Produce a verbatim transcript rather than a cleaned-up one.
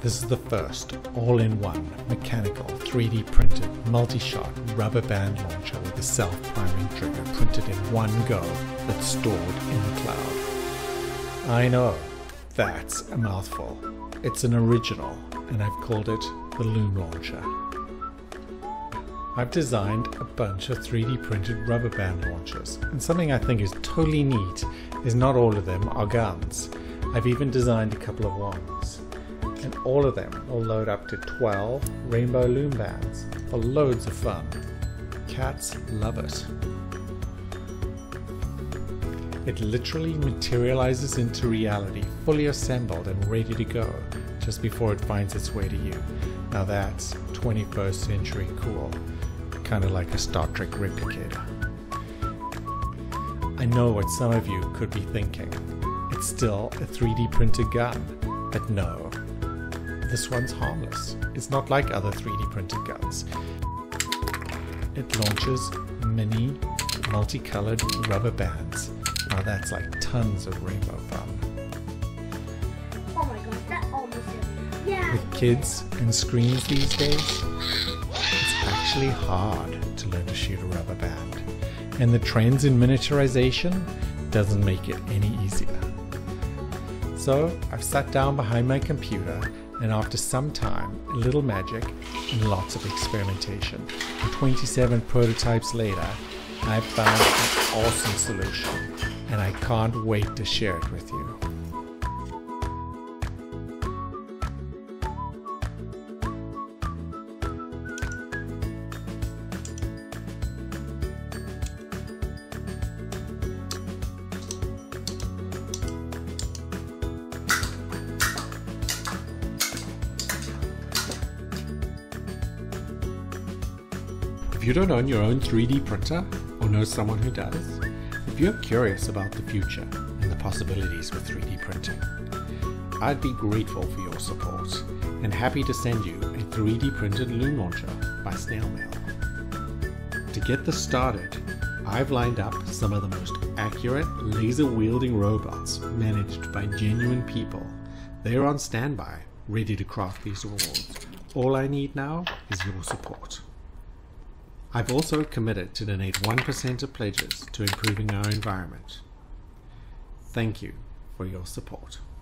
This is the first all-in-one mechanical three D printed multi-shot rubber band launcher with a self-priming trigger printed in one go that's stored in the cloud. I know, that's a mouthful. It's an original, and I've called it the Loom Launcher. I've designed a bunch of three D printed rubber band launchers, and something I think is totally neat is not all of them are guns. I've even designed a couple of wands. And all of them will load up to twelve rainbow loom bands for loads of fun. Cats love it. It literally materializes into reality, fully assembled and ready to go, just before it finds its way to you. Now that's twenty-first century cool, kind of like a Star Trek replicator. I know what some of you could be thinking. It's still a three D printed gun, but no. This one's harmless. It's not like other three D printed guns. It launches mini, multicolored rubber bands. Now that's like tons of rainbow fun. Oh my god, that almost hit me. Yeah. With kids and screens these days, it's actually hard to learn to shoot a rubber band. And the trends in miniaturization doesn't make it any easier. So I've sat down behind my computer, and after some time, a little magic, and lots of experimentation, and twenty-seven prototypes later, I've found an awesome solution, and I can't wait to share it with you. If you don't own your own three D printer or know someone who does, if you're curious about the future and the possibilities with three D printing, I'd be grateful for your support and happy to send you a three D printed Loom Launcher by snail mail. To get this started, I've lined up some of the most accurate laser-wielding robots managed by genuine people. They're on standby, ready to craft these awards. All I need now is your support. I've also committed to donate one percent of pledges to improving our environment. Thank you for your support.